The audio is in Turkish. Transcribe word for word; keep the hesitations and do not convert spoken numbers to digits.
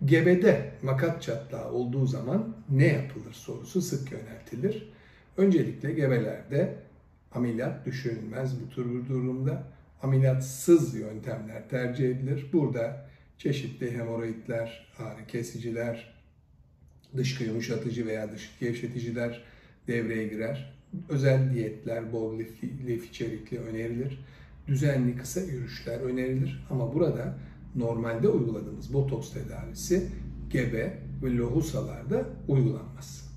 Gebede makat çatlağı olduğu zaman ne yapılır sorusu sık yöneltilir. Öncelikle gebelerde ameliyat düşünülmez bu tür bir durumda. Ameliyatsız yöntemler tercih edilir. Burada çeşitli hemoroidler, ağrı kesiciler, dışkı yumuşatıcı veya dışkı gevşeticiler devreye girer. Özel diyetler, bol lif, lif içerikli önerilir. Düzenli kısa yürüyüşler önerilir. Ama burada normalde uyguladığımız botoks tedavisi gebe ve lohusalarda uygulanmaz.